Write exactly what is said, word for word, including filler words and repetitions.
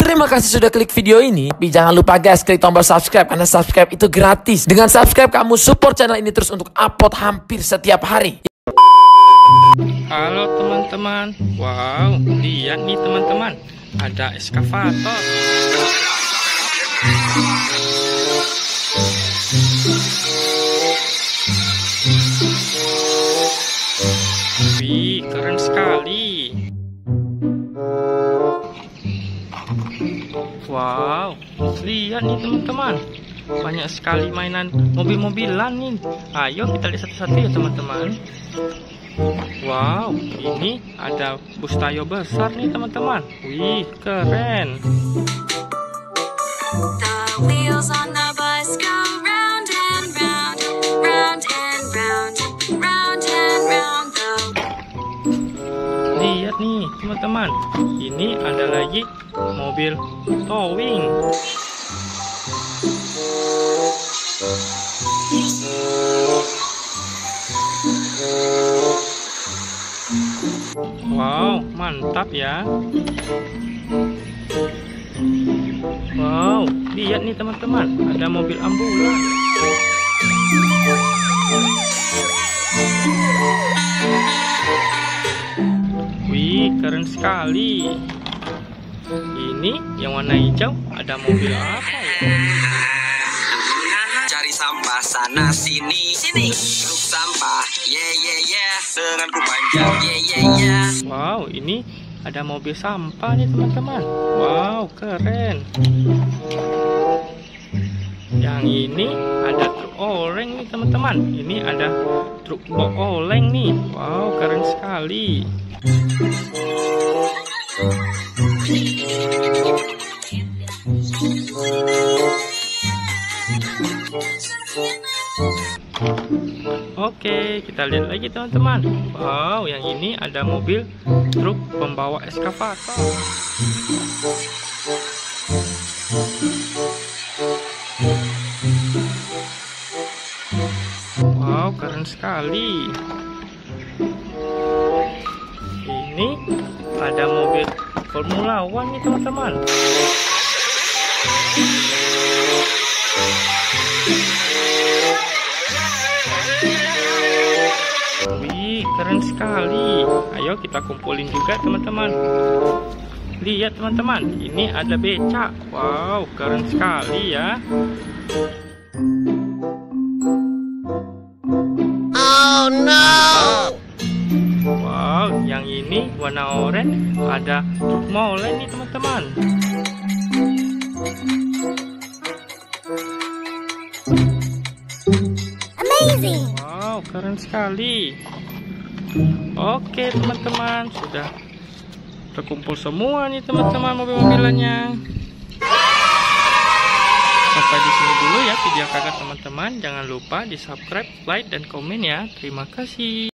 Terima kasih sudah klik video ini. Tapi jangan lupa guys, klik tombol subscribe karena subscribe itu gratis. Dengan subscribe kamu support channel ini terus untuk upload hampir setiap hari. Halo teman-teman. Wow, lihat nih teman-teman, ada eskavator. Wih, keren sekali. Wow, lihat nih teman-teman, banyak sekali mainan mobil-mobilan nih. Ayo kita lihat satu-satu ya teman-teman. Wow, ini ada bus Tayo besar nih teman-teman. Wih, keren. Lihat nih teman-teman, ini ada lagi mobil towing. Wow, mantap ya. Wow, lihat nih teman-teman, ada mobil ambulans. Wih, keren sekali. Ini yang warna hijau, ada mobil apa ya? Cari sampah sana sini sini, truk sampah, ye ye ye, dengan ku panjang, ye ye ye. Wow, ini ada mobil sampah nih teman-teman. Wow, keren. Yang ini ada truk oleng nih teman-teman. Ini ada truk box oleng nih. Wow, keren sekali. Oke, kita lihat lagi teman-teman. Wow, yang ini ada mobil truk pembawa eskavator. Wow, keren sekali. Ini ada mobil Formula One nih teman-teman. Wih, keren sekali. Ayo kita kumpulin juga teman-teman. Lihat teman-teman, ini ada becak. Wow, keren sekali ya. Oh no. Wow, yang ini warna oranye, ada truk molen nih teman-teman. Amazing. Wow, keren sekali. Oke teman-teman, sudah terkumpul semua nih teman-teman mobil-mobilannya. Sampai di sini dulu ya video kakak teman-teman. Jangan lupa di subscribe, like, dan komen ya. Terima kasih.